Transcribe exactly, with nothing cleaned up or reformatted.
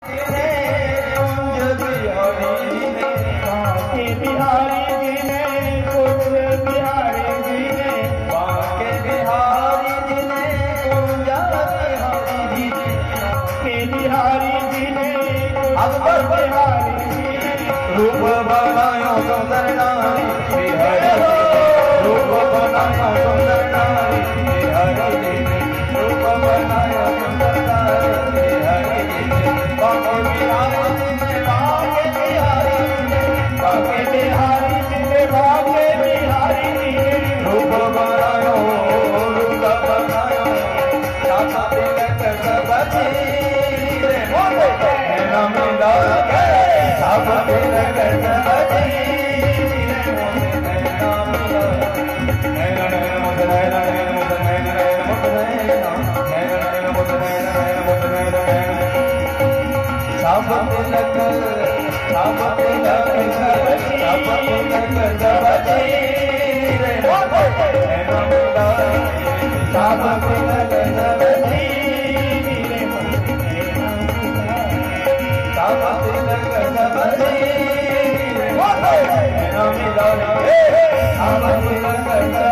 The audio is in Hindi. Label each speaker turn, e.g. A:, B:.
A: रूप बनायो सुंदर नारी बिहारी रूप बनायो सुंदर नारी बिहारी रूप बनायो सुंदर नारी बिहारी बाके बिहारी बाके बिहारी बाके बिहारी बाके बिहारी रूप बनायो रूप बनायो साथ तिलक सब रे बोले नाम दाके सब तिलक सब Hey, hey,